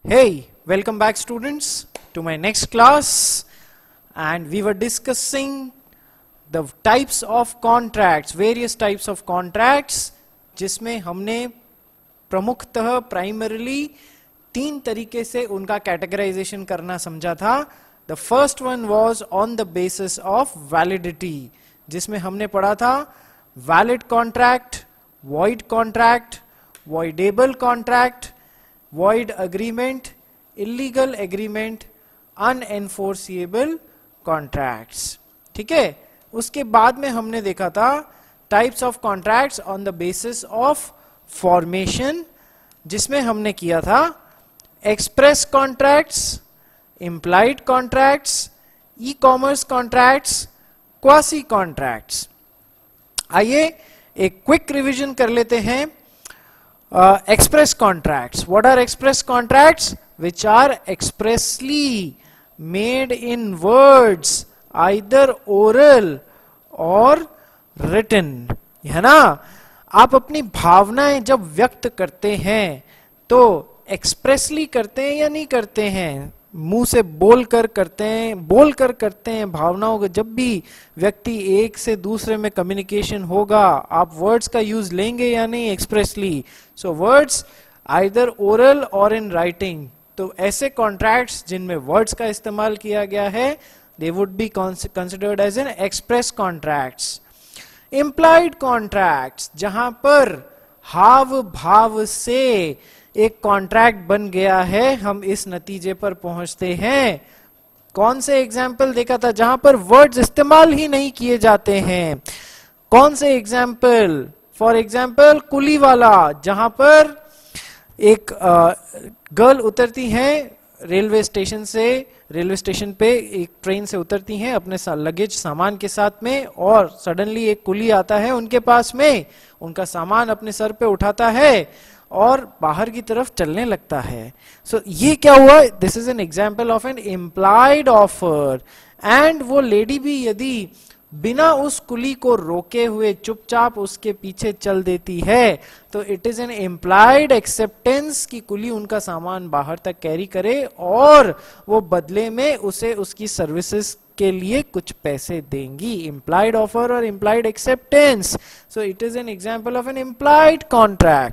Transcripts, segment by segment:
Hey, welcome back students to my next class, and we were discussing the types of contracts, various types of contracts, जिसमें हमने प्रमुखतः primarily तीन तरीके से उनका categorisation करना समझा था. The first one was on the basis of validity, जिसमें हमने पढ़ा था valid contract, void contract, voidable contract, void agreement, illegal agreement, unenforceable contracts. ठीक है. उसके बाद में हमने देखा था types of contracts on the basis of formation, जिसमें हमने किया था express contracts, implied contracts, e-commerce contracts, quasi contracts. आइए एक क्विक रिवीजन कर लेते हैं. Express contracts. What are express contracts? Which are expressly made in words, either oral or written. है ना. आप अपनी भावनाएं जब व्यक्त करते हैं तो एक्सप्रेसली करते हैं या नहीं करते हैं? मुंह से बोलकर करते हैं भावनाओं को. जब भी व्यक्ति एक से दूसरे में कम्युनिकेशन होगा, आप वर्ड्स का यूज लेंगे या नहीं expressly. So words either oral or in writing. तो ऐसे कॉन्ट्रैक्ट्स जिनमें वर्ड्स का इस्तेमाल किया गया है, they would be considered as an express contracts. Implied contracts, जहां पर हाव भाव से एक कॉन्ट्रैक्ट बन गया है, हम इस नतीजे पर पहुंचते हैं. कौन से एग्जाम्पल देखा था जहां पर वर्ड्स इस्तेमाल ही नहीं किए जाते हैं? कौन से एग्जाम्पल? फॉर एग्जाम्पल कुली वाला, जहां पर एक गर्ल उतरती है रेलवे स्टेशन पे एक ट्रेन से उतरती हैं अपने लगेज सामान के साथ में, और सडनली एक कुली आता है उनके पास में, उनका सामान अपने सर पे उठाता है और बाहर की तरफ चलने लगता है. सो ये क्या हुआ? This is an example of an implied offer. And वो लेडी भी यदि बिना उस कुली को रोके हुए चुपचाप उसके पीछे चल देती है, तो it is an implied acceptance कि कुली उनका सामान बाहर तक कैरी करे और वो बदले में उसे उसकी सर्विसेज के लिए कुछ पैसे देंगी. इम्प्लाइड ऑफर और implied acceptance. So it is an example of an implied contract.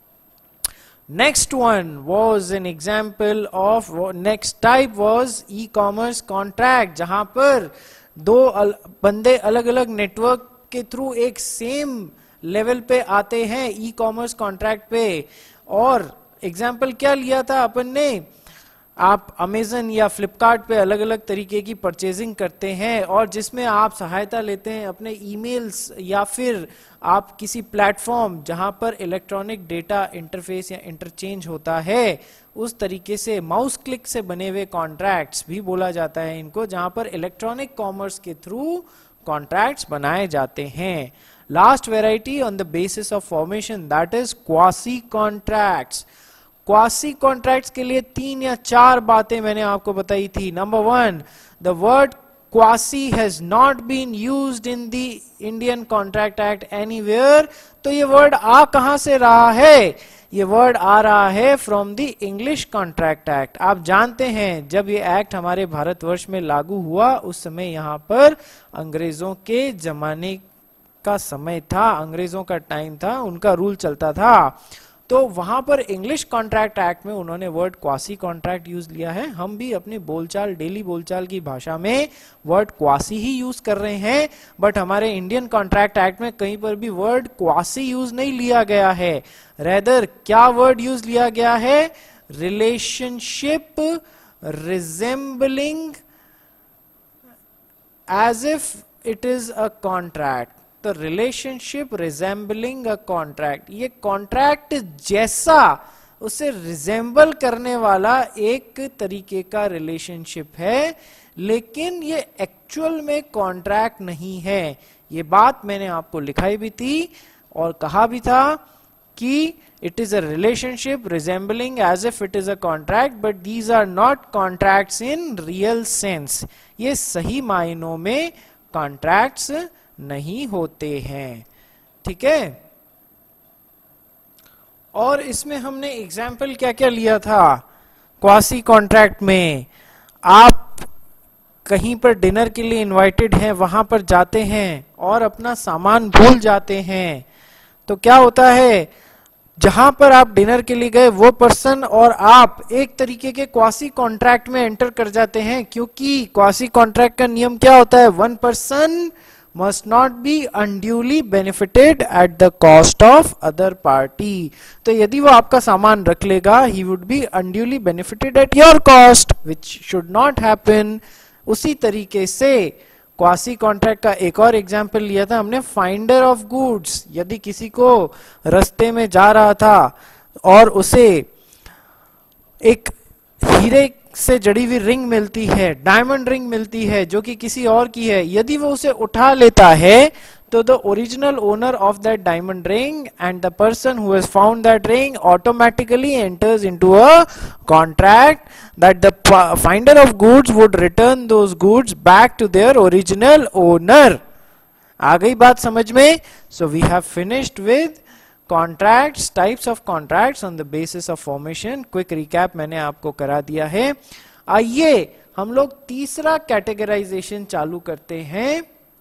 Next one was an example of, next type was e-commerce contract, जहां पर दो बंदे अलग अलग नेटवर्क के थ्रू एक सेम लेवल पे आते हैं ई कॉमर्स कॉन्ट्रैक्ट पे. और एग्जाम्पल क्या लिया था अपन ने? आप अमेजन या फ्लिपकार्ट पे अलग अलग तरीके की परचेजिंग करते हैं और जिसमें आप सहायता लेते हैं अपने ईमेल्स या फिर आप किसी प्लेटफॉर्म जहां पर इलेक्ट्रॉनिक डेटा इंटरफेस या इंटरचेंज होता है, उस तरीके से माउस क्लिक से बने हुए कॉन्ट्रैक्ट्स भी बोला जाता है इनको, जहां पर इलेक्ट्रॉनिक कॉमर्स के थ्रू कॉन्ट्रैक्ट्स बनाए जाते हैं. Last variety on the basis of formation, that is quasi contracts. Quasi contracts के लिए 3 या 4 बातें मैंने आपको बताई थी. Number 1, the word quasi has not been used in the Indian Contract Act anywhere. तो ये वर्ड आ कहां से रहा है? ये वर्ड आ रहा है from the English Contract Act. आप जानते हैं जब ये एक्ट हमारे भारतवर्ष में लागू हुआ, उस समय यहाँ पर अंग्रेजों के जमाने का समय था, अंग्रेजों का टाइम था, उनका रूल चलता था. तो वहां पर इंग्लिश कॉन्ट्रैक्ट एक्ट में उन्होंने वर्ड क्वासी कॉन्ट्रैक्ट यूज लिया है. हम भी अपनी बोलचाल, डेली बोलचाल की भाषा में वर्ड क्वासी ही यूज कर रहे हैं, बट हमारे इंडियन कॉन्ट्रैक्ट एक्ट में कहीं पर भी वर्ड क्वासी यूज नहीं लिया गया है. रेदर क्या वर्ड यूज लिया गया है? Relationship resembling as if it is a contract. तो रिलेशनशिप रिजेंबलिंग अ कॉन्ट्रैक्ट, ये कॉन्ट्रैक्ट जैसा उसे रिजेंबल करने वाला एक तरीके का रिलेशनशिप है, लेकिन ये एक्चुअल में कॉन्ट्रैक्ट नहीं है. ये बात मैंने आपको लिखाई भी थी और कहा भी था कि it is a relationship resembling as if it is a contract, but these are not contracts in real sense. ये सही मायनों में कॉन्ट्रैक्ट्स नहीं होते हैं. ठीक है. और इसमें हमने एग्जाम्पल क्या क्या लिया था? क्वासी कॉन्ट्रैक्ट में आप कहीं पर डिनर के लिए इनवाइटेड हैं, वहां पर जाते हैं और अपना सामान भूल जाते हैं, तो क्या होता है, जहां पर आप डिनर के लिए गए वो पर्सन और आप एक तरीके के क्वासी कॉन्ट्रैक्ट में एंटर कर जाते हैं, क्योंकि क्वासी कॉन्ट्रैक्ट का नियम क्या होता है, one person must not be unduly benefited at the cost of other party। तो यदि वो आपका सामान रख लेगा, he would be unduly benefited at your cost, which should not happen। उसी तरीके से क्वासी कॉन्ट्रैक्ट का एक और एग्जाम्पल लिया था हमने, फाइंडर ऑफ गुड्स। यदि किसी को रास्ते में जा रहा था और उसे एक हीरे से जड़ी हुई रिंग मिलती है, डायमंड रिंग मिलती है जो कि किसी और की है, यदि वो उसे उठा लेता है तो the original owner of that diamond ring and the person who has found that ring automatically enters into a contract that the finder of goods would return those goods back to their original owner. आ गई बात समझ में? So we have finished with contracts, types of contracts on the basis of formation. Quick recap मैंने आपको करा दिया है। आइए हम लोग तीसरा कैटेगराइजेशन चालू करते हैं।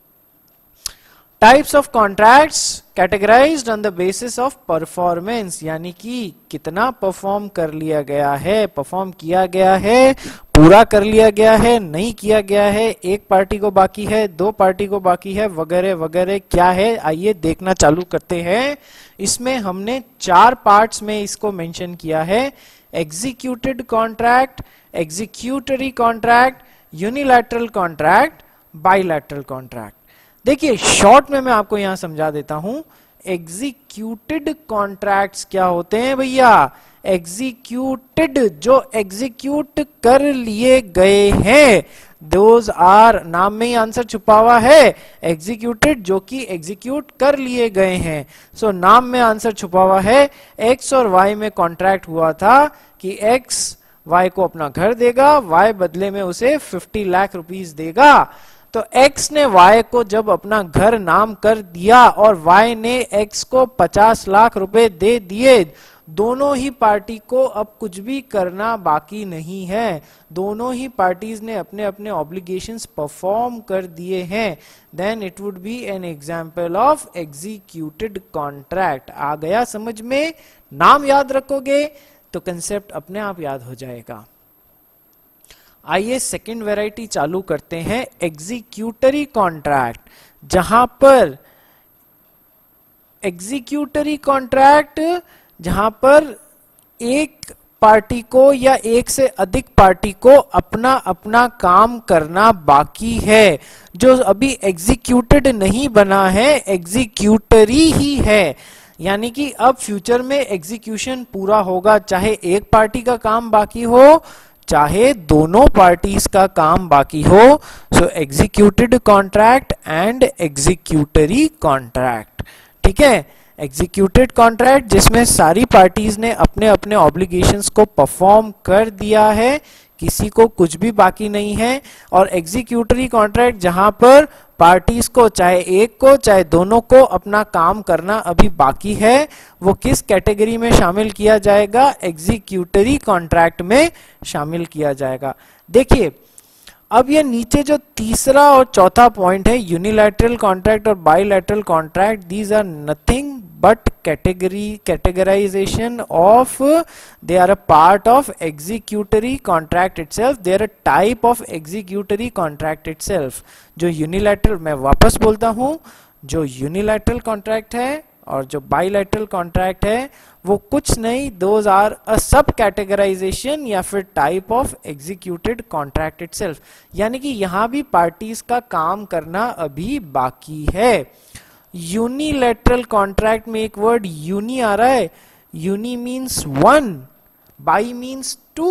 Types of contracts categorised on the basis of performance, यानी कि कितना परफॉर्म कर लिया गया है, परफॉर्म किया गया है, पूरा कर लिया गया है, नहीं किया गया है, एक पार्टी को बाकी है, दो पार्टी को बाकी है, वगैरह वगैरह क्या है, आइए देखना चालू करते हैं। इसमें हमने 4 पार्ट्स में इसको मेंशन किया है, executed contract, executory contract, unilateral contract, bilateral contract. देखिए शॉर्ट में मैं आपको यहां समझा देता हूं, एग्जीक्यूटेड कॉन्ट्रैक्ट्स क्या होते हैं भैया, एग्जीक्यूटेड जो एग्जीक्यूट कर लिए गए हैं, दोज आर, नाम में ही आंसर छुपा हुआ है, एग्जीक्यूटेड जो कि एग्जीक्यूट कर लिए गए हैं। सो नाम में आंसर छुपा हुआ है। एक्स और वाई में कॉन्ट्रैक्ट हुआ था कि एक्स वाई को अपना घर देगा, वाई बदले में उसे 50 लाख रुपीस देगा। तो x ने y को जब अपना घर नाम कर दिया और y ने x को 50 लाख रुपए दे दिए, दोनों ही पार्टी को अब कुछ भी करना बाकी नहीं है, दोनों ही पार्टीज ने अपने अपने ऑब्लिगेशंस परफॉर्म कर दिए हैं, then it would be an example of executed contract. आ गया समझ में? नाम याद रखोगे तो कंसेप्ट अपने आप याद हो जाएगा। आइए सेकंड वैरायटी चालू करते हैं, एग्जीक्यूटरी कॉन्ट्रैक्ट। जहां पर एग्जीक्यूटरी कॉन्ट्रैक्ट, जहां पर एक पार्टी को या एक से अधिक पार्टी को अपना अपना काम करना बाकी है, जो अभी एग्जीक्यूटेड नहीं बना है, एग्जीक्यूटरी ही है। यानी कि अब फ्यूचर में एग्जीक्यूशन पूरा होगा, चाहे एक पार्टी का काम बाकी हो चाहे दोनों पार्टीज का काम बाकी हो। So executed contract and executory contract, ठीक है। एग्जीक्यूटेड कॉन्ट्रैक्ट जिसमें सारी पार्टीज ने अपने अपने ऑब्लिगेशंस को परफॉर्म कर दिया है, किसी को कुछ भी बाकी नहीं है। और एग्जीक्यूटरी कॉन्ट्रैक्ट जहां पर पार्टीज को, चाहे एक को चाहे दोनों को, अपना काम करना अभी बाकी है, वो किस कैटेगरी में शामिल किया जाएगा, एग्जीक्यूटरी कॉन्ट्रैक्ट में शामिल किया जाएगा। देखिए अब ये नीचे जो तीसरा और चौथा पॉइंट है, यूनिलैटरल कॉन्ट्रैक्ट और bilateral contract, these are nothing but categorization of, they are a part of executory contract itself, they are a type of executory contract itself। जो unilateral, मैं वापस बोलता हूं, जो unilateral contract है और जो bilateral contract है वो कुछ नहीं, those are a sub categorization या फिर type of executed contract itself। यानी कि यहां भी parties का काम करना अभी बाकी है। यूनिलैटरल कॉन्ट्रैक्ट में एक वर्ड यूनी आ रहा है, uni means one, bi means two.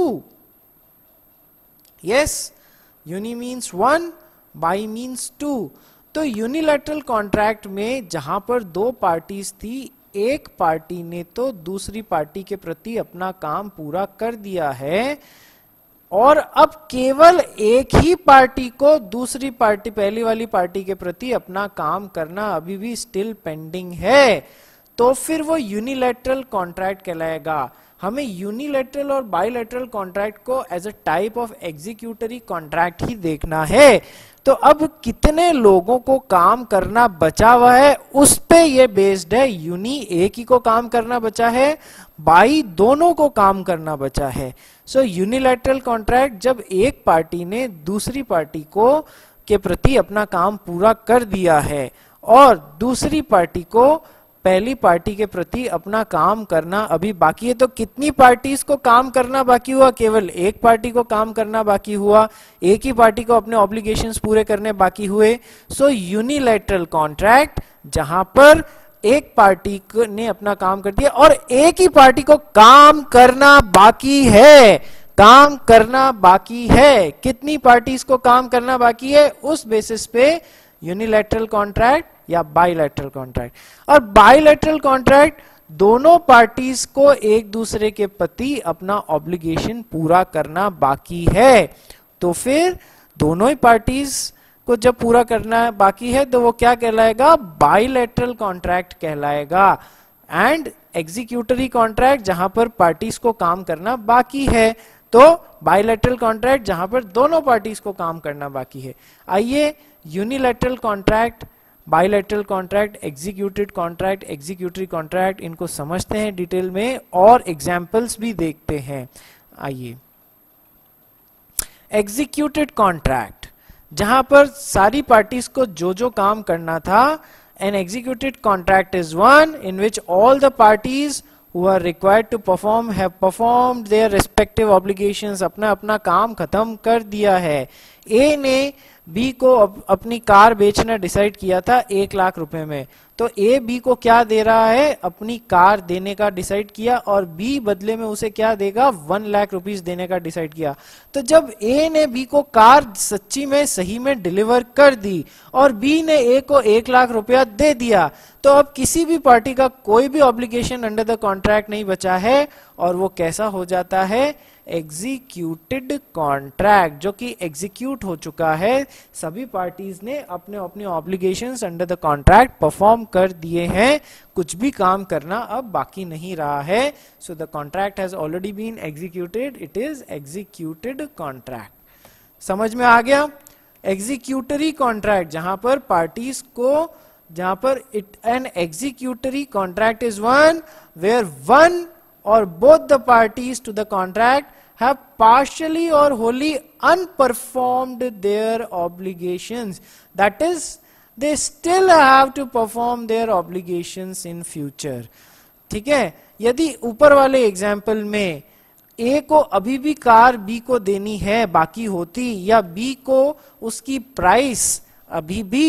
Yes, uni means one, bi means two. तो यूनिलैटरल कॉन्ट्रैक्ट में जहां पर दो पार्टीज थी, एक पार्टी ने तो दूसरी पार्टी के प्रति अपना काम पूरा कर दिया है और अब केवल एक ही पार्टी को दूसरी पार्टी, पहली वाली पार्टी के प्रति अपना काम करना अभी भी स्टिल पेंडिंग है, तो फिर वो यूनिलैटरल कॉन्ट्रैक्ट कहलाएगा। हमें यूनिलैटरल और बायलैटरल कॉन्ट्रैक्ट को as a type of executory contract ही देखना है। तो अब कितने लोगों को काम करना बचा हुआ है उस पे ये बेस्ड है। यूनी एक ही को काम करना बचा है, बाई दोनों को काम करना बचा है। सो यूनिलैटरल कॉन्ट्रैक्ट जब एक पार्टी ने दूसरी पार्टी को के प्रति अपना काम पूरा कर दिया है और दूसरी पार्टी को पहली पार्टी के प्रति अपना काम करना अभी बाकी है, तो कितनी पार्टीज को काम करना बाकी हुआ? केवल एक पार्टी को काम करना बाकी हुआ, एक ही पार्टी को अपने ऑब्लिगेशंस पूरे करने बाकी हुए। सो यूनिलैटरल कॉन्ट्रैक्ट जहां पर एक पार्टी ने अपना काम कर दिया और एक ही पार्टी को काम करना बाकी है, काम करना बाकी है। कितनी पार्टीज को काम करना बाकी है उस बेसिस पे यूनिलैटरल कॉन्ट्रैक्ट या बायलैटरल कॉन्ट्रैक्ट। और बायलैटरल कॉन्ट्रैक्ट दोनों पार्टीज को एक दूसरे के प्रति अपना ऑब्लिगेशन पूरा करना बाकी है। तो फिर दोनों ही पार्टीज को जब पूरा करना बाकी है तो वो क्या कहलाएगा? बायलैटरल कॉन्ट्रैक्ट कहलाएगा। एंड एग्जीक्यूटरी कॉन्ट्रैक्ट जहां पर पार्टीज को काम करना बाकी है, तो बायलैटरल कॉन्ट्रैक्ट जहां पर दोनों पार्टीज को काम करना बाकी है। आइए unilateral contract, bilateral contract, executed contract, executory contract, इनको समझते हैं डिटेल में और एग्जाम्पल्स भी देखते हैं। आइए, एग्जीक्यूटेड कॉन्ट्रैक्ट जहां पर सारी पार्टीज को जो जो काम करना था, an executed contract is one in which all the parties who are required to perform have performed their respective obligations, अपना अपना काम खत्म कर दिया है। ए ने बी को अपनी कार बेचना डिसाइड किया था 1 लाख रुपए में, तो ए बी को क्या दे रहा है? अपनी कार देने का डिसाइड किया और बी बदले में उसे क्या देगा? 1 लाख रुपीस देने का डिसाइड किया। तो जब ए ने बी को कार सच्ची में सही में डिलीवर कर दी और बी ने ए को 1 लाख रुपया दे दिया, तो अब किसी भी पार्टी का कोई भी ऑब्लिगेशन अंडर द कॉन्ट्रैक्ट नहीं बचा है और वो कैसा हो जाता है? एग्जीक्यूटेड कॉन्ट्रैक्ट, जो कि एग्जीक्यूट हो चुका है। सभी पार्टीज ने अपने अपने obligations under the contract perform कर दिए हैं, कुछ भी काम करना अब बाकी नहीं रहा है। So the contract has already been executed, it is executed contract. समझ में आ गया? एग्जीक्यूटरी कॉन्ट्रैक्ट जहां पर पार्टीज को, जहां पर it an executory contract is one where one or both the parties to the contract have partially or wholly unperformed their obligations, that is they still have to perform their obligations in future। ठीक है, यदि ऊपर वाले example में ए को अभी भी car B को देनी है बाकी होती, या बी को उसकी प्राइस अभी भी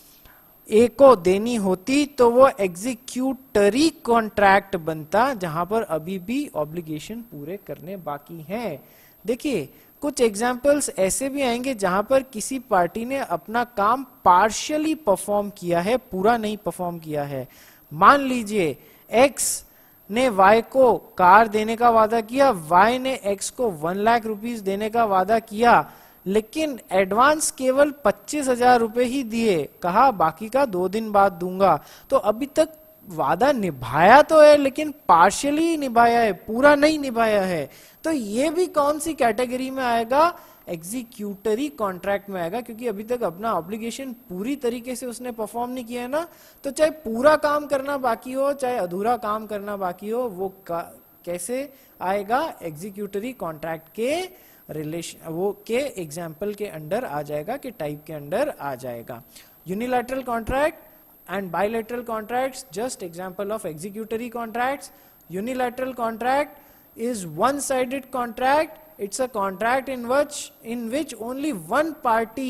ए को देनी होती, तो वो एग्जीक्यूटरी कॉन्ट्रैक्ट बनता जहां पर अभी भी ऑब्लिगेशन पूरे करने बाकी हैं। देखिए कुछ एग्जाम्पल्स ऐसे भी आएंगे जहां पर किसी पार्टी ने अपना काम पार्शियली परफॉर्म किया है, पूरा नहीं परफॉर्म किया है। मान लीजिए एक्स ने वाई को कार देने का वादा किया, वाई ने एक्स को 1 लाख रुपीस देने का वादा किया, लेकिन एडवांस केवल 25,000 रुपए ही दिए, कहा बाकी का 2 दिन बाद दूंगा। तो अभी तक वादा निभाया तो है लेकिन पार्शियली निभाया है, पूरा नहीं निभाया है। तो ये भी कौन सी कैटेगरी में आएगा? एग्जीक्यूटरी कॉन्ट्रैक्ट में आएगा, क्योंकि अभी तक अपना ऑब्लिगेशन पूरी तरीके से उसने परफॉर्म नहीं किया है ना। तो चाहे पूरा काम करना बाकी हो चाहे अधूरा काम करना बाकी हो, वो कैसे आएगा? एग्जीक्यूटरी कॉन्ट्रैक्ट के रिलेशन, वो के एग्जाम्पल के अंडर आ जाएगा, के टाइप के अंडर आ जाएगा। Unilateral contract and bilateral contracts, just example of executory contracts. Unilateral contract is one-sided contract. It's a contract in which only one party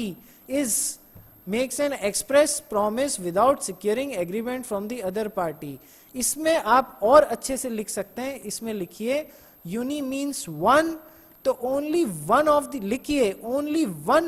makes an express promise without securing agreement from the other party. इसमें आप और अच्छे से लिख सकते हैं, इसमें लिखिए uni means one, तो only one of the, लिखिए only one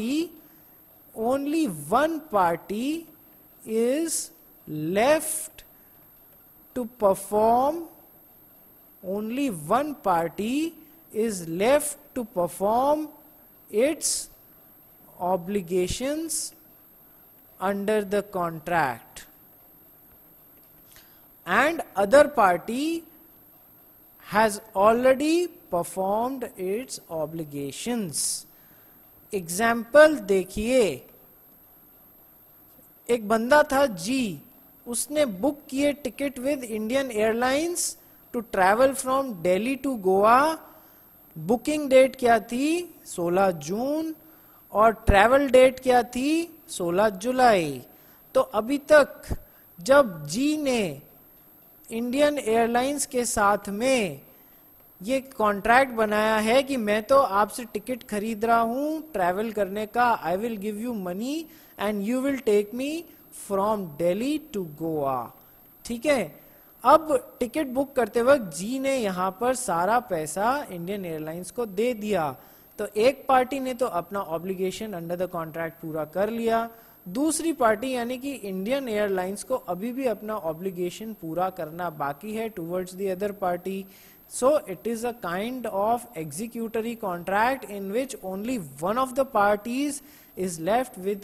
party is left to perform, only one party is left to perform its obligations under the contract, and other party has already performed its obligations. Example देखिए, एक बंदा था जी, उसने book किए ticket with Indian Airlines to travel from Delhi to Goa. Booking date क्या थी? 16 जून. और ट्रैवल डेट क्या थी? 16 जुलाई. तो अभी तक जब जी ने इंडियन एयरलाइंस के साथ में ये कॉन्ट्रैक्ट बनाया है कि मैं तो आपसे टिकट खरीद रहा हूं ट्रैवल करने का, I will give you money and you will take me from Delhi to Goa. ठीक है, अब टिकट बुक करते वक्त जी ने यहां पर सारा पैसा इंडियन एयरलाइंस को दे दिया. तो एक पार्टी ने तो अपना ऑब्लिगेशन अंडर द कॉन्ट्रैक्ट पूरा कर लिया, दूसरी पार्टी यानी कि इंडियन एयरलाइंस को अभी भी अपना ऑब्लिगेशन पूरा करना बाकी है towards the other party. So it is a kind of executory contract in which only one of the parties is left with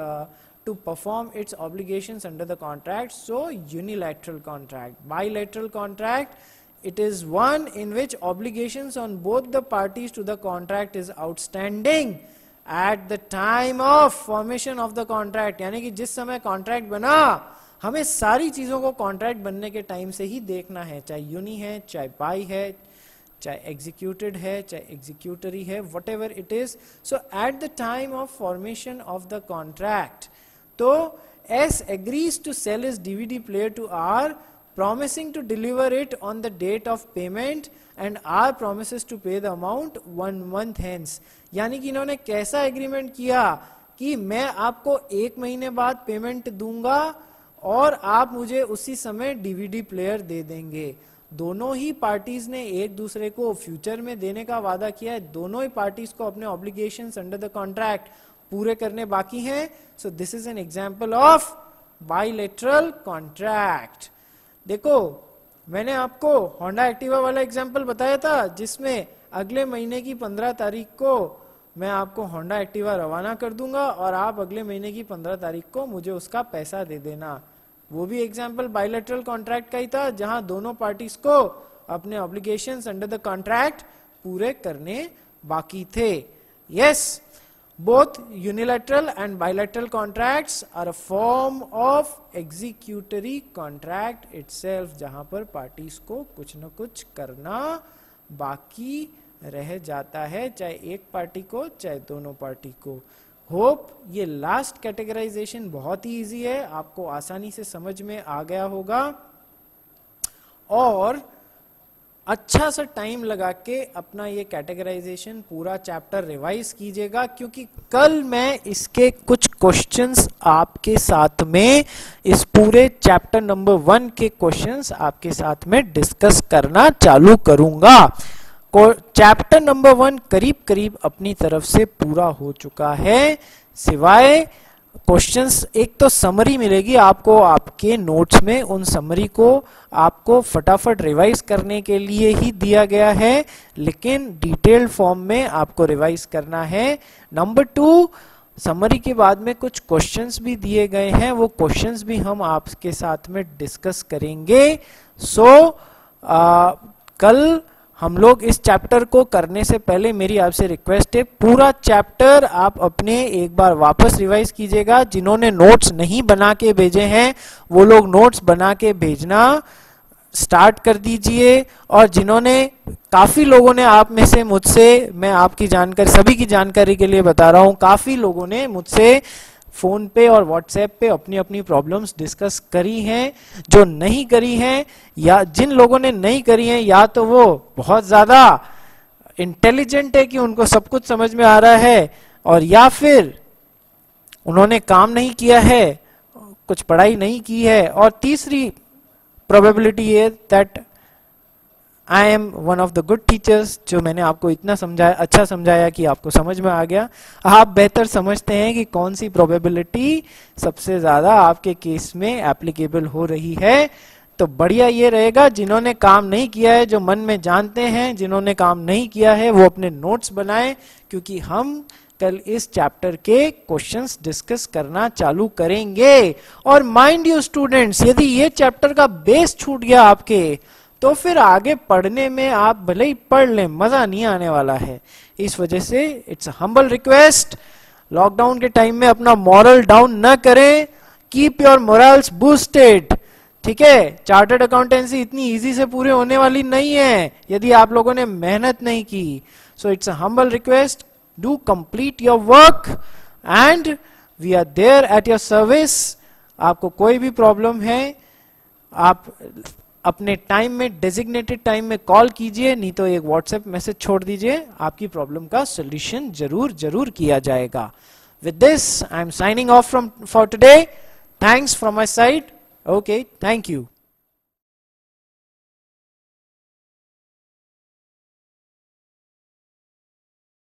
to perform its obligations under the contract. So unilateral contract. Bilateral contract, it is one in which obligations on both the parties to the contract is outstanding at the time of formation of the contract. यानी कि जिस समय contract बना, हमें सारी चीजों को contract बनने के टाइम से ही देखना है, चाहे यूनी है, चाहे बाई है, चाहे एग्जीक्यूटेड है, चाहे एग्जीक्यूटरी है, whatever it is. So at the time of formation of the contract, तो S agrees to sell his DVD player to R, promising to deliver it on the date of payment and R promises to pay the amount 1 month hence. यानी कि इन्होंने कैसा agreement किया कि मैं आपको 1 महीने बाद पेमेंट दूंगा और आप मुझे उसी समय डीवीडी प्लेयर दे देंगे. दोनों ही पार्टीज ने एक दूसरे को फ्यूचर में देने का वादा किया है. दोनों ही पार्टीज को अपने ऑब्लिगेशंस अंडर द कॉन्ट्रैक्ट पूरे करने बाकी हैं. So this is an example of bilateral contract. देखो, मैंने आपको होंडा एक्टिवा वाला एग्जांपल बताया था जिसमें अगले महीने की 15 तारीख को मैं आपको होंडा एक्टिवा रवाना कर दूंगा और आप अगले महीने की 15 तारीख को मुझे उसका पैसा दे देना. वो भी एग्जांपल बाइलेटरल कॉन्ट्रैक्ट का ही था, जहां दोनों पार्टीज को अपने ऑब्लिगेशंस अंडर द कॉन्ट्रैक्ट पूरे करने बाकी थे. Yes, both unilateral and bilateral contracts are a form of executory contract itself, जहां पर पार्टीज को कुछ न कुछ करना बाकी रह जाता है, चाहे एक पार्टी को चाहे दोनों पार्टी को. होप ये लास्ट कैटेगराइजेशन बहुत ही इजी है, आपको आसानी से समझ में आ गया होगा और अच्छा सा टाइम लगा के अपना ये कैटेगराइजेशन पूरा चैप्टर रिवाइज कीजिएगा, क्योंकि कल मैं इसके कुछ क्वेश्चंस आपके साथ में इस पूरे चैप्टर नंबर 1 के क्वेश्चंस आपके साथ में डिस्कस करना चालू करूंगा. चैप्टर नंबर 1 करीब करीब अपनी तरफ से पूरा हो चुका है, सिवाय क्वेश्चंस. एक तो समरी मिलेगी आपको आपके नोट्स में, उन समरी को आपको फटाफट रिवाइज करने के लिए ही दिया गया है, लेकिन डिटेल्ड फॉर्म में आपको रिवाइज करना है. नंबर 2, समरी के बाद में कुछ क्वेश्चंस भी दिए गए हैं, वो क्वेश्चंस भी हम आपके साथ में डिस्कस करेंगे. सो कल हम लोग इस चैप्टर को करने से पहले मेरी आपसे रिक्वेस्ट है, पूरा चैप्टर आप अपने एक बार वापस रिवाइज कीजिएगा. जिन्होंने नोट्स नहीं बना के भेजे हैं वो लोग नोट्स बना के भेजना स्टार्ट कर दीजिए. और जिन्होंने, काफी लोगों ने आप में से मुझसे, मैं आपकी जानकारी, सभी की जानकारी के लिए बता रहा हूं, काफी लोगों ने मुझसे फोन पे और व्हाट्सएप पे अपनी अपनी प्रॉब्लम्स डिस्कस करी हैं. जो नहीं करी हैं, या जिन लोगों ने नहीं करी हैं, या तो वो बहुत ज्यादा इंटेलिजेंट है कि उनको सब कुछ समझ में आ रहा है, और या फिर उन्होंने काम नहीं किया है, कुछ पढ़ाई नहीं की है. और तीसरी प्रोबेबिलिटी है that I am one of the good teachers, जो मैंने आपको इतना समझाया, अच्छा समझाया कि आपको समझ में आ गया. आप बेहतर समझते हैं कि कौन सी प्रोबेबिलिटी सबसे ज्यादा आपके केस में एप्लीकेबल हो रही है. तो बढ़िया ये रहेगा, जिन्होंने काम नहीं किया है, जो मन में जानते हैं जिन्होंने काम नहीं किया है, वो अपने नोट्स बनाएं, क्योंकि हम कल इस चैप्टर के क्वेश्चंस डिस्कस करना चालू करेंगे. और माइंड यू स्टूडेंट्स, यदि ये चैप्टर का बेस छूट गया आपके, तो फिर आगे पढ़ने में आप भले ही पढ़ लें, मजा नहीं आने वाला है। इस वजह से इट्स हम्बल रिक्वेस्ट, लॉकडाउन के टाइम में अपना मॉरल डाउन न करें, कीप योर मोरल्स बूस्टेड। ठीक है, चार्टर्ड अकाउंटेंसी इतनी इजी से पूरे होने वाली नहीं है यदि आप लोगों ने मेहनत नहीं की। So it's a humble request, do complete your work and we are there at your service. आपको कोई भी प्रॉब्लम है, आप अपने टाइम में, डेजिग्नेटेड टाइम में कॉल कीजिए, नहीं तो एक व्हाट्सएप मैसेज छोड़ दीजिए, आपकी प्रॉब्लम का सोल्यूशन जरूर किया जाएगा। With this I am signing off from for today. Thanks from my side. Okay, thank you.